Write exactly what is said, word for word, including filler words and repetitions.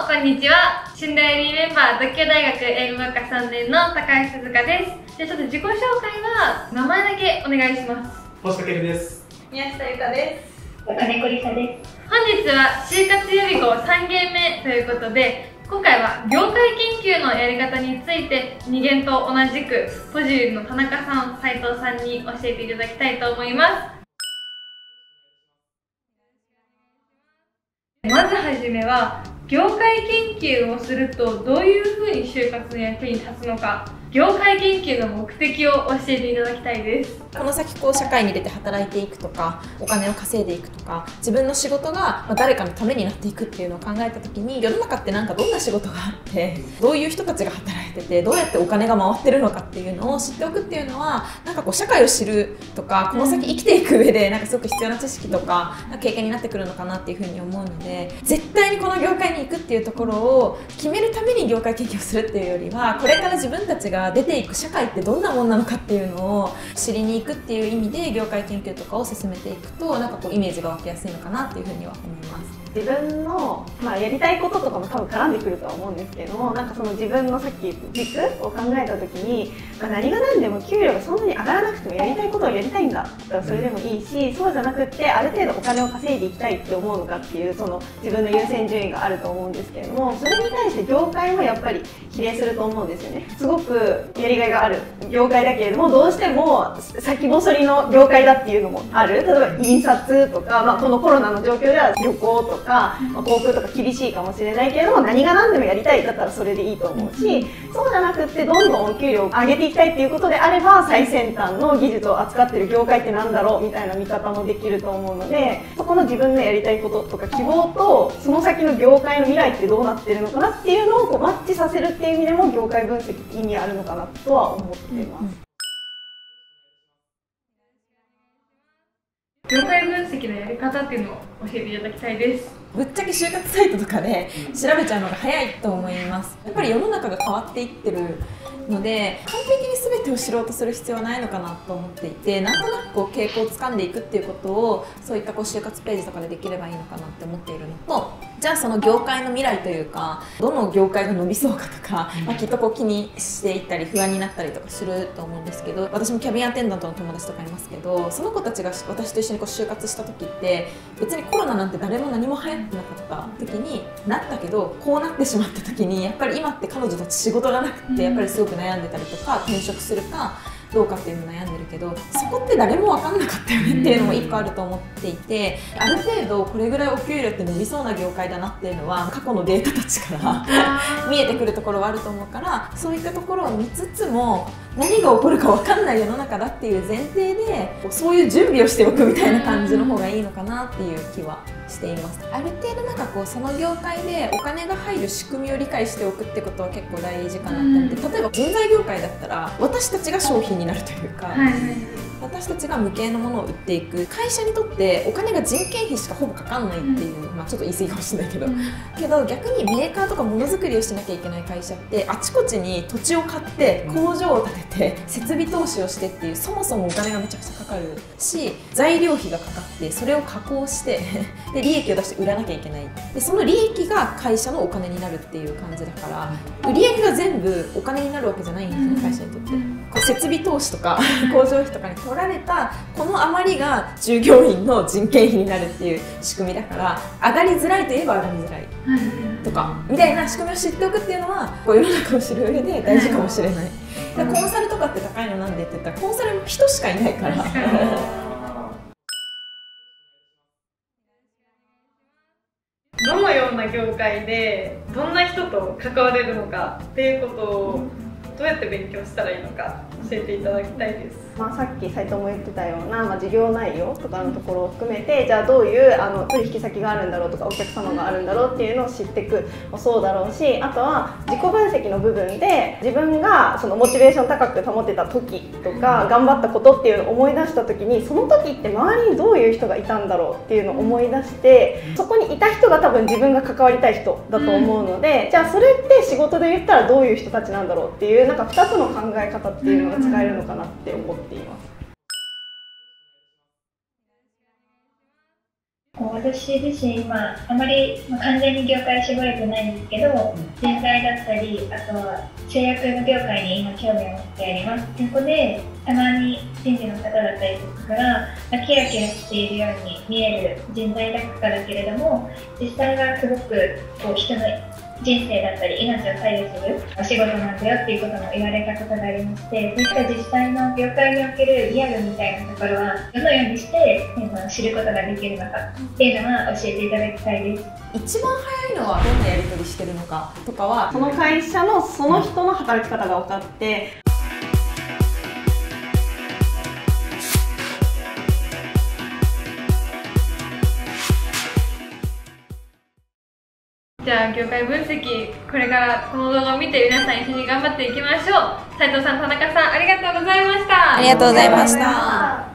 こんにちは。新大リーメンバー、獨協大学英語学科さんねんの高橋鈴香です。じゃあちょっと自己紹介は名前だけお願いします。 星武です。 宮下由香です。 岡根こりさです。 本日は就活予備校さん限目ということで、今回は業界研究のやり方についてに限と同じくポジュールの田中さん、斉藤さんに教えていただきたいと思います。まずはじめは、業界研究をするとどういうふうに就活の役に立つのか、業界研究の目的を教えていただきたいです。 この先こう社会に出て働いていくとか、お金を稼いでいくとか、自分の仕事が誰かのためになっていくっていうのを考えた時に、世の中ってなんかどんな仕事があって、どういう人たちが働いてて、どうやってお金が回ってるのかっていうのを知っておくっていうのは、なんかこう社会を知るとか、この先生きていく上でなんかすごく必要な知識とか経験になってくるのかなっていうふうに思うので、絶対にこの業界に行くっていうところを決めるために業界研究をするっていうよりは、これから自分たちが出ていく社会ってどんなもんなのかっていうのを知りに行くっていう意味で業界研究とかを進めていくと、なんかこうイメージが湧きやすいのかなっていうふうには思います。 自分の、まあ、やりたいこととかも多分絡んでくるとは思うんですけども、なんかその自分のさっき言った軸を考えた時に、まあ、何が何でも給料がそんなに上がらなくてもやりたいことをやりたいんだったらそれでもいいし、そうじゃなくってある程度お金を稼いでいきたいって思うのかっていう、その自分の優先順位があると思うんですけれども、それに対して業界もやっぱり比例すると思うんですよね。すごくやりがいがある業界だけれども、どうしても先細りの業界だっていうのもある。例えば印刷とか、まあ、このコロナの状況では旅行とかまあ、航空とか厳しいかもしれないけれども、何が何でもやりたいだったらそれでいいと思うし、そうじゃなくってどんどんお給料を上げていきたいっていうことであれば、最先端の技術を扱ってる業界ってなんだろうみたいな見方もできると思うので、そこの自分のやりたいこととか希望とその先の業界の未来ってどうなってるのかなっていうのをこうマッチさせるっていう意味でも業界分析って意味あるのかなとは思っています。 業界分析のやり方っていうのを教えていただきたいです。 ぶっちゃけ就活サイトとかで調べちゃうのが早いと思います。やっぱり世の中が変わっていってるので、完璧に全てを知ろうとする必要はないのかなと思っていて、なんとなくこう傾向をつかんでいくっていうことをそういったこう就活ページとかでできればいいのかなって思っているのと、じゃあその業界の未来というか、どの業界が伸びそうかとか、まあ、きっとこう気にしていったり不安になったりとかすると思うんですけど、私もキャビンアテンダントの友達とかいますけど、その子たちが私と一緒にこう就活した時って、別にコロナなんて誰も何も流行ってなかった時になったけど、こうなってしまった時にやっぱり今って彼女たち仕事がなくてやっぱりすごく悩んでたりとか、転職するかどうかっていうの悩んでるけど、そこって誰も分かんなかったよねっていうのも一個あると思っていて、ある程度これぐらいお給料って伸びそうな業界だなっていうのは過去のデータたちから見えてくるところはあると思うから、そういったところを見つつも何が起こるか分かんない世の中だっていう前提で、そういう準備をしておくみたいな感じの方がいいのかなっていう気はしています。ある程度なんかこうその業界でお金が入る仕組みを理解しておくってことは結構大事かなって思って、例えば人材業界だったら私たちが商品になるというか、はいはい、私たちが無形のものを売っていく、会社にとってお金が人件費しかほぼかかんないっていう、まあちょっと言い過ぎかもしれないけど、うん、けど逆にメーカーとかものづくりをしなきゃいけない会社ってあちこちに土地を買って工場を建てて設備投資をしてっていう、そもそもお金がめちゃくちゃかかるし、材料費がかかってそれを加工してで利益を出して売らなきゃいけない、でその利益が会社のお金になるっていう感じだから、売り上げが全部お金になるわけじゃないんですよね、会社にとって。こう設備投資とか工場費とかに取られたこの余りが従業員の人件費になるっていう仕組みだから、上がりづらいといえば上がりづらいとかみたいな仕組みを知っておくっていうのは、こう世の中を知る上で大事かもしれない。コンサルとかって高いのなんでって言ったら、コンサルも人しかいないからどのような業界でどんな人と関われるのかっていうことをどうやって勉強したらいいのか教えていただきたいです。 まあ、さっき斉藤も言ってたような、まあ、事業内容とかのところを含めて、じゃあどういうあの取引先があるんだろうとかお客様があるんだろうっていうのを知っていくもそうだろうし、あとは自己分析の部分で自分がそのモチベーション高く保てた時とか頑張ったことっていうのを思い出した時に、その時って周りにどういう人がいたんだろうっていうのを思い出して、そこにいた人が多分自分が関わりたい人だと思うので、じゃあそれって仕事で言ったらどういう人たちなんだろうっていう、なんかふたつの考え方っていうのが使えるのかなって思っています。 こう私自身今あまり、まあ、完全に業界絞れてないんですけど、人材だったり、あとは製薬の業界に今興味を持ってやります。そこでたまに人事の方だったりとかが、まあ、キラキラしているように見える人材だっただけれども、実際はすごくこう人の人生だったり命を左右するお仕事なんだよっていうことも言われたことがありまして、そういった実際の業界におけるリアルみたいなところはどのようにして知ることができるのかっていうのは教えていただきたいです。 一番早いのはどんなやり取りしてるのかとかは、 その会社のその人の働き方が分かって、 じゃあ業界分析、これからこの動画を見て皆さん一緒に頑張っていきましょう。斉藤さん、田中さん、ありがとうございました。 ありがとうございました。